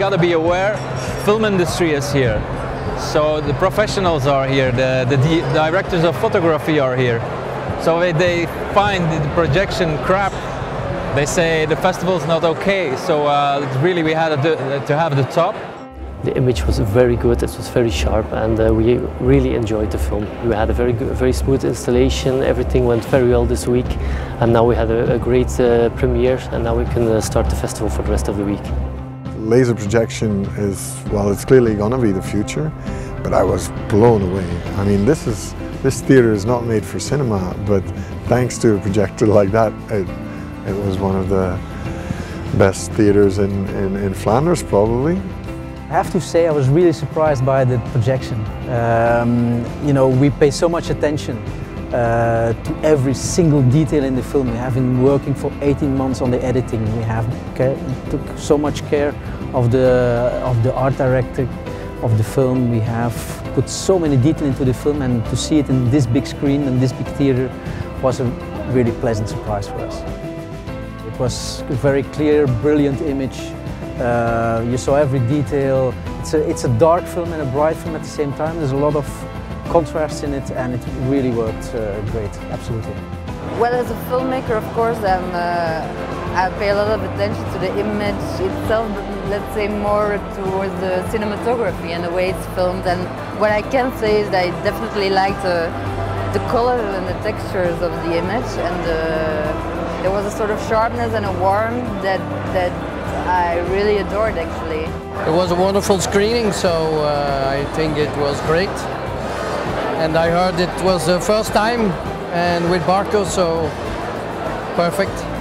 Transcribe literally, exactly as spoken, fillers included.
got to be aware, film industry is here. So the professionals are here, the, the di directors of photography are here. So if they find the projection crap, they say the festival's not okay. So uh, really we had to, to have the top. The image was very good, it was very sharp, and uh, we really enjoyed the film. We had a very good, very smooth installation, everything went very well this week, and now we had a, a great uh, premiere, and now we can uh, start the festival for the rest of the week. Laser projection is, well, it's clearly going to be the future, but I was blown away. I mean, this is this theatre is not made for cinema, but thanks to a projector like that, it, it was one of the best theatres in, in, in Flanders, probably. I have to say I was really surprised by the projection. Um, you know, we pay so much attention uh, to every single detail in the film. We have been working for eighteen months on the editing. We have took so much care of the, of the art director of the film. We have put so many details into the film, and to see it in this big screen and this big theater was a really pleasant surprise for us. It was a very clear, brilliant image. Uh, you saw every detail. It's a, it's a dark film and a bright film at the same time. There's a lot of contrast in it, and it really worked uh, great, absolutely. Well, as a filmmaker, of course, I'm, uh, I pay a lot of attention to the image itself, but let's say more towards the cinematography and the way it's filmed. And what I can say is that I definitely like the, the colors and the textures of the image, and uh, there was a sort of sharpness and a warmth that, that I really adored, actually. It was a wonderful screening, so uh, I think it was great. And I heard it was the first time, and with Barco, so perfect.